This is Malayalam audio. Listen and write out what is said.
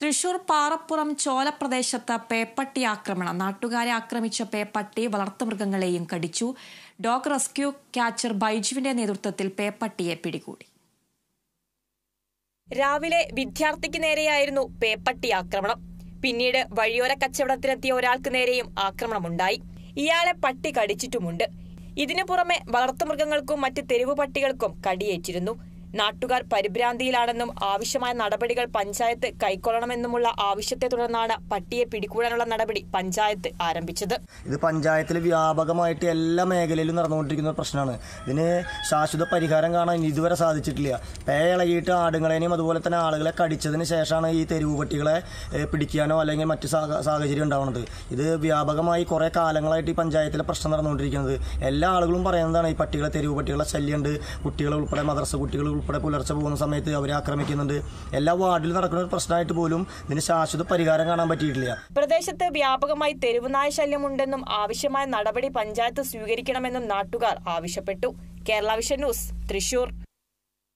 തൃശൂർ പാറപ്പുറം ചോല പ്രദേശത്ത് പേപ്പട്ടി ആക്രമണം. നാട്ടുകാരെ ആക്രമിച്ച പേപ്പട്ടി വളർത്തുമൃഗങ്ങളെയും കടിച്ചു. ഡോഗ് റെസ്ക്യൂ ക്യാച്ചർ ബൈജുവിന്റെ നേതൃത്വത്തിൽ പേപ്പട്ടിയെ പിടികൂടി. രാവിലെ വിദ്യാർത്ഥിക്ക് നേരെയായിരുന്നു പേപ്പട്ടി ആക്രമണം. പിന്നീട് വഴിയോര കച്ചവടത്തിനെത്തിയ ഒരാൾക്ക് നേരെയും ആക്രമണമുണ്ടായി. ഇയാളെ പട്ടി കടിച്ചിട്ടുമുണ്ട്. ഇതിനു പുറമെ വളർത്തുമൃഗങ്ങൾക്കും മറ്റ് തെരുവു പട്ടികൾക്കും കടിയേറ്റിരുന്നു. നാട്ടുകാർ പരിഭ്രാന്തിയിലാണെന്നും ആവശ്യമായ നടപടികൾ പഞ്ചായത്ത് കൈക്കൊള്ളണമെന്നുമുള്ള ആവശ്യത്തെ തുടർന്നാണ് പട്ടിയെ പിടികൂടാനുള്ള നടപടി പഞ്ചായത്ത് ആരംഭിച്ചത്. ഇത് പഞ്ചായത്തിൽ വ്യാപകമായിട്ട് എല്ലാ മേഖലയിലും നടന്നുകൊണ്ടിരിക്കുന്ന പ്രശ്നമാണ്. ഇതിന് ശാശ്വത പരിഹാരം കാണാൻ ഇതുവരെ സാധിച്ചിട്ടില്ല. പേയിളകിയിട്ട് ആടുകളെയും അതുപോലെ തന്നെ ആളുകളെ കടിച്ചതിന് ശേഷമാണ് ഈ തെരുവ് പട്ടികളെ പിടിക്കാനോ അല്ലെങ്കിൽ മറ്റു സാഹചര്യം ഉണ്ടാവുന്നത്. ഇത് വ്യാപകമായി കുറേ കാലങ്ങളായിട്ട് ഈ പഞ്ചായത്തിലെ പ്രശ്നം നടന്നുകൊണ്ടിരിക്കുന്നത്. എല്ലാ ആളുകളും പറയുന്നതാണ് ഈ പട്ടികളെ തെരുവ് പട്ടികളെ ശല്യമുണ്ട്. കുട്ടികൾ ഉൾപ്പെടെ മദ്രസ കുട്ടികൾ ഉൾപ്പെടെ പുലർച്ചെ പോകുന്ന സമയത്ത് അവരെ ആക്രമിക്കുന്നുണ്ട്. എല്ലാ വാർഡിലും നടക്കുന്ന ഒരു പ്രശ്നമായിട്ട് പോലും ഇതിന് ശാശ്വത പരിഹാരം കാണാൻ പറ്റിയിട്ടില്ല. പ്രദേശത്ത് വ്യാപകമായി തെരുവുനായ ശല്യമുണ്ടെന്നും ആവശ്യമായ നടപടി പഞ്ചായത്ത് സ്വീകരിക്കണമെന്നും നാട്ടുകാർ ആവശ്യപ്പെട്ടു. Kerala vision news, Thrissur.